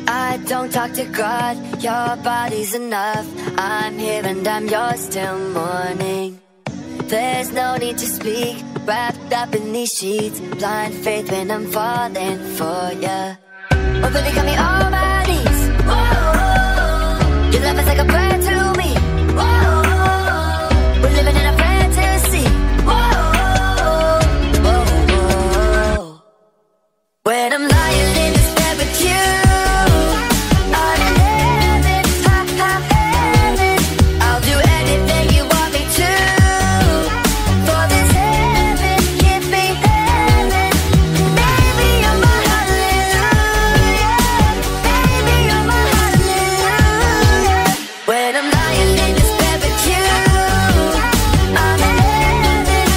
I don't talk to God, your body's enough. I'm here and I'm yours till morning. There's no need to speak, wrapped up in these sheets. Blind faith when I'm falling for ya. Oh baby, got me on my knees. Whoa, your love is like a prayer to me. Whoa, we're living in a fantasy. Whoa, whoa, whoa. When I'm lying in this bed with you, I'm in heaven, heaven. I'll do anything you want me to. For this heaven, give me heaven. Baby, you're my hallelujah. Baby, you're my hallelujah. When I'm lying in this bed with you, I'm in heaven,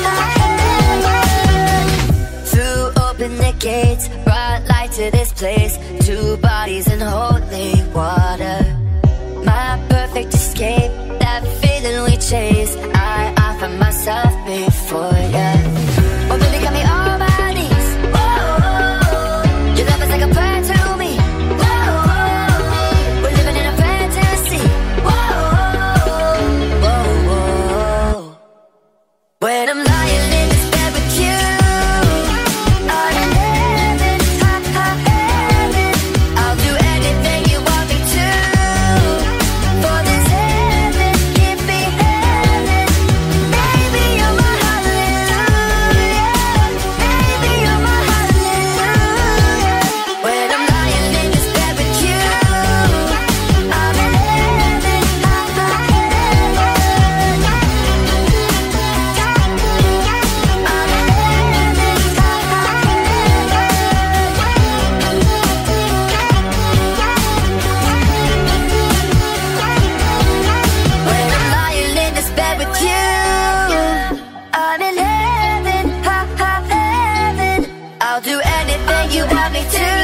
heaven. Through open the gates, brought light to this place. Two bodies in holy water. My perfect escape, that feeling we chase. I offer myself before ya. Oh baby, got me on my knees. Whoa, your love is like a prayer to me. Whoa, we're living in a fantasy. Whoa, whoa, whoa. When I'm lying in this bed with you, I'm in heaven, heaven. I'll do anything you want me to. For this heaven, give me heaven. Baby, you're my hallelujah. Baby, you're my hallelujah. When I'm lying in this bed with you, I'm in heaven, When I'm lying in this bed with you, I'm in heaven, heaven. I'll do anything you want me to.